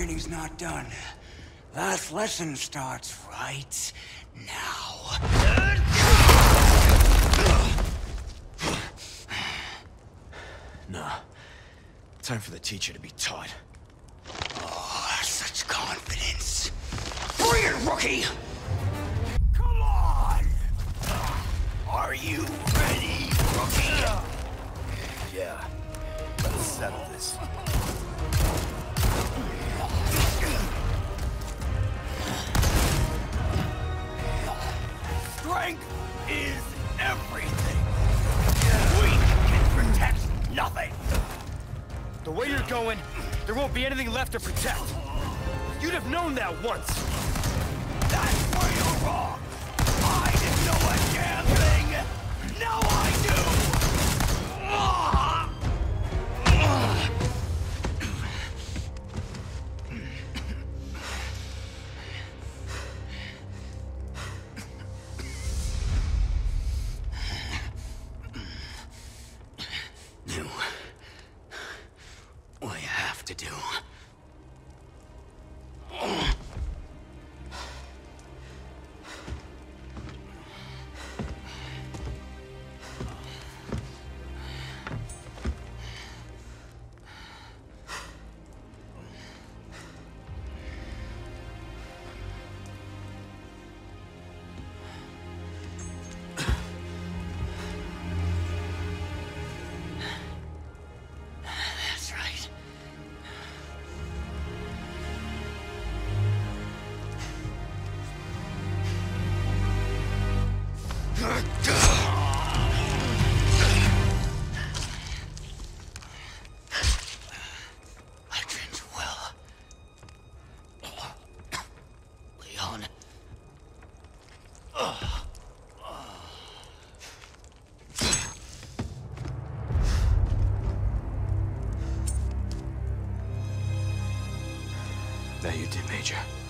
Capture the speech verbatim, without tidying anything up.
training's not done. Last lesson starts right now. Nah. Time for the teacher to be taught. Oh, such confidence. Bring it, rookie! Come on! Are you ready, rookie? Yeah. Let's settle this. Strength is everything. Weak can protect nothing. The way you're going, there won't be anything left to protect. You'd have known that once. That's where you're wrong. I didn't know a damn thing. Now I do. Ah! Ah! Do what you have to do. That's right. Legends will. Leon. That you did, Major.